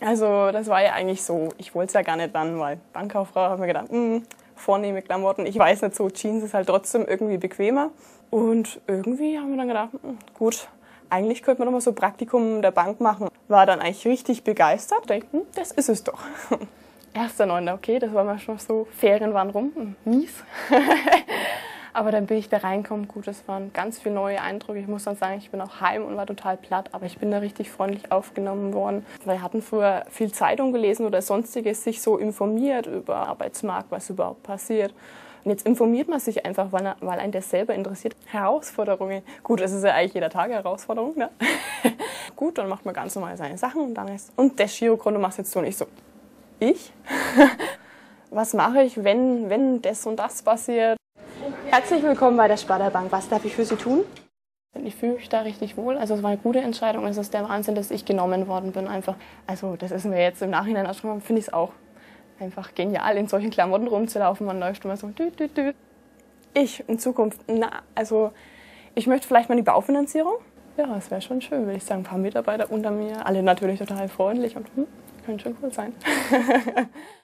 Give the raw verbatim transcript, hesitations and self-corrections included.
Also das war ja eigentlich so, ich wollte es ja gar nicht dann, weil Bankkauffrau, habe mir gedacht, mh, vornehme Klamotten, ich weiß nicht so, Jeans ist halt trotzdem irgendwie bequemer. Und irgendwie haben wir dann gedacht, mh, gut, eigentlich könnte man doch mal so ein Praktikum der Bank machen. War dann eigentlich richtig begeistert, denke, hm, das ist es doch. Erster Neunter, okay, das war mal schon so, Ferien waren rum, mies. Aber dann bin ich da reingekommen, gut, das waren ganz viele neue Eindrücke. Ich muss dann sagen, ich bin auch heim und war total platt, aber ich bin da richtig freundlich aufgenommen worden. Wir hatten früher viel Zeitung gelesen oder sonstiges, sich so informiert über Arbeitsmarkt, was überhaupt passiert. Und jetzt informiert man sich einfach, weil, weil einen das selber interessiert. Herausforderungen. Gut, es ist ja eigentlich jeder Tag eine Herausforderung, ne? Gut, dann macht man ganz normal seine Sachen und dann ist, und das Girokonto machst jetzt du und ich so, ich? Was mache ich, wenn, wenn das und das passiert? Herzlich willkommen bei der Sparda-Bank. Was darf ich für Sie tun? Ich fühle mich da richtig wohl. Also es war eine gute Entscheidung. Es ist der Wahnsinn, dass ich genommen worden bin. Einfach. Also das ist mir jetzt im Nachhinein auch schon, finde ich es auch einfach genial, in solchen Klamotten rumzulaufen. Man läuft immer so. Dü, dü, dü. Ich in Zukunft, na, also ich möchte vielleicht mal die Baufinanzierung. Ja, es wäre schon schön, würde ich sagen. Ein paar Mitarbeiter unter mir, alle natürlich total freundlich und hm, könnte schon cool sein.